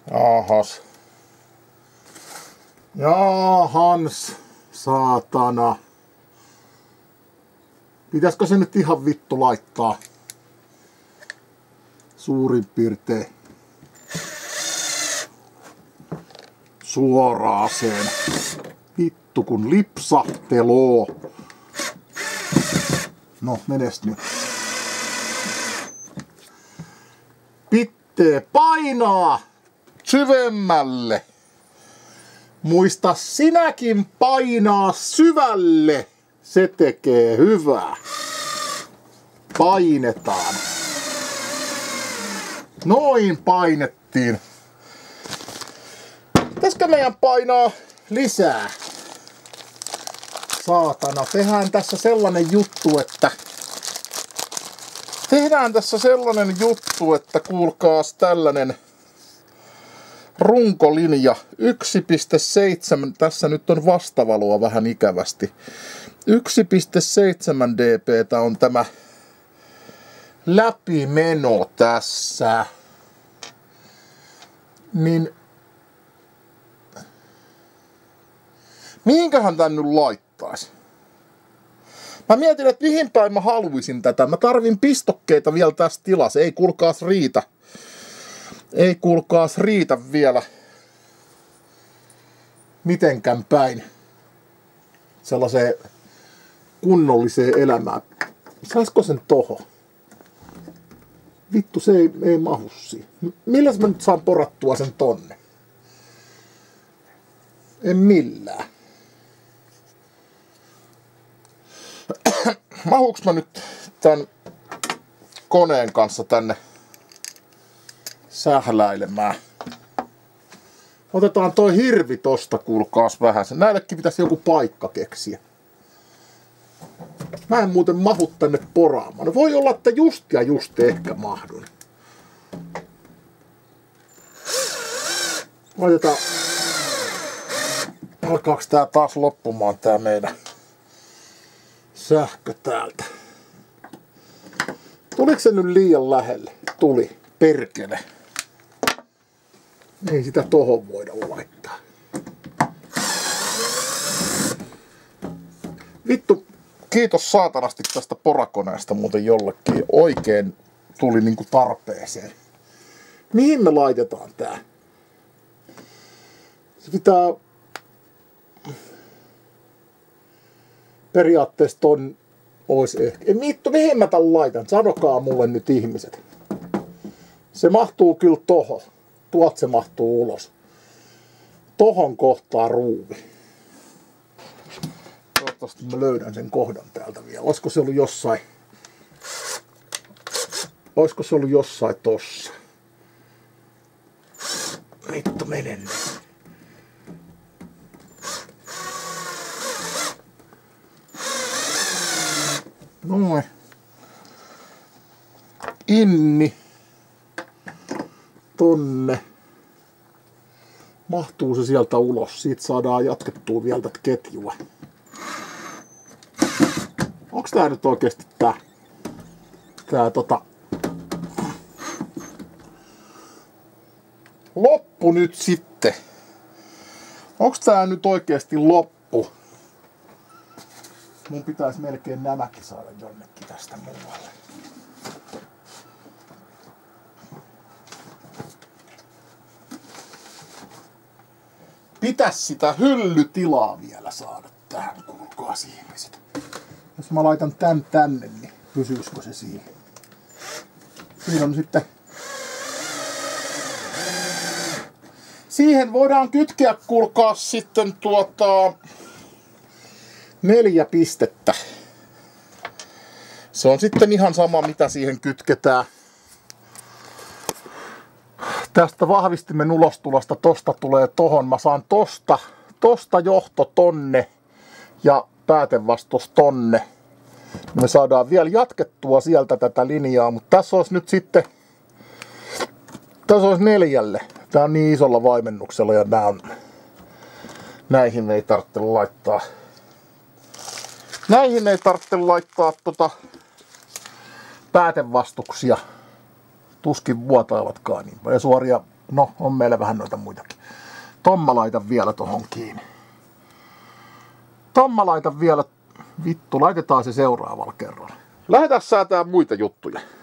Jahas. Jahans, saatana. Pitäisikö se nyt ihan vittu laittaa? Suurin piirtein suoraaseen. Vittu kun lipsahteloo. No, menes nyt. Pitää painaa syvemmälle. Muista sinäkin painaa syvälle. Se tekee hyvää. Painetaan. Noin painettiin. Pitäisikö meidän painaa lisää? Saatana, tehdään tässä sellainen juttu, kuulkaas tällainen runkolinja 1,7, tässä nyt on vastavaloa vähän ikävästi. 1,7 dp on tämä läpimeno tässä. Niin mihinköhän tän nyt laittaisi? Mä mietin, että mihin päin mä haluaisin tätä. Mä tarvin pistokkeita vielä tässä tilassa. Ei kuulkaas riitä. Ei kuulkaas riitä vielä mitenkään päin sellaiseen kunnolliseen elämään. Saisiko sen toho? Vittu, se ei mahu siihen. Milläs mä nyt saan porattua sen tonne? En millään. Mahuuks mä nyt tän koneen kanssa tänne sähläilemään? Otetaan toi hirvi tosta, kuulkaas vähän. Näillekin pitäisi joku paikka keksiä. Mä en muuten mahu tänne poraamaan. No voi olla, että just ehkä mahdun. Laitetaan. Alkaaks tää taas loppumaan tää meidän sähkö täältä? Tuliko se nyt liian lähelle? Tuli. Perkele. Ei sitä tohon voida laittaa. Vittu, kiitos saatanasti tästä porakoneesta muuten jollekin. Oikein tuli niinku tarpeeseen. Mihin me laitetaan tää? Se pitää periaatteessa ton ois ehkä. Vittu, mihin mä tän laitan? Sanokaa mulle nyt ihmiset. Se mahtuu kyllä tohon. Tuolta se mahtuu ulos. Tohon kohtaa ruuvi. Toivottavasti mä löydän sen kohdan täältä vielä. Olisiko se ollut jossain? Olisiko se ollut jossain tossa? Vittu, menen nyt. Noin. Inni. Tonne. Mahtuu se sieltä ulos. Siitä saadaan jatkettua vielä tätä ketjua. Onks tää nyt oikeesti tää loppu nyt sitten? Onks tää nyt oikeesti loppu? Mun pitäisi melkein nämäkin saada jonnekin tästä muualle. Pitäis sitä hyllytilaa vielä saada tähän, kuulkaas ihmiset. Jos mä laitan tän tänne, niin pysyisikö se siihen? Siinä on sitten. Siihen voidaan kytkeä, kuulkaas, sitten 4 pistettä. Se on sitten ihan sama, mitä siihen kytketään. Tästä vahvistimen ulostulosta tosta tulee tohon. Mä saan tosta johto tonne ja päätevastus tonne. Me saadaan vielä jatkettua sieltä tätä linjaa, mutta tässä olisi nyt sitten, tässä olisi 4. Tää on niin isolla vaimennuksella ja näihin ei tarvitse laittaa. Näihin ei tarvitse laittaa päätevastuksia. Tuskin vuotaivatkaan niin paljon. Suoria No, on meillä vähän noita muitakin. Tomma laitan vielä tohon kiinni. Tomma laitan vielä. Vittu, laitetaan se seuraavalla kerralla. Lähdetään säätää muita juttuja.